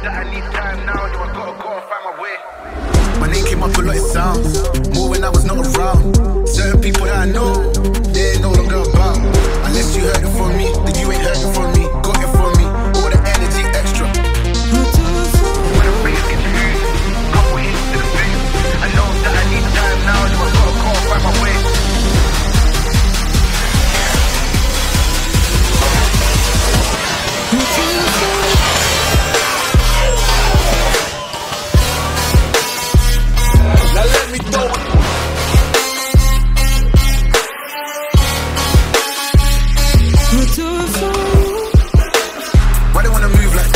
that I need time now, yo, I gotta go and find my way. My name came up a lot, it sounds more when I was not around. Certain people that I know, they ain't no longer about. Unless you heard it from me, then you ain't heard it from me. Got it from me, all the energy extra. When the face gets huge, couple hits to the face. I know that I need time now, yo, I gotta go and find my way. Now let me throw it. Why they wanna move like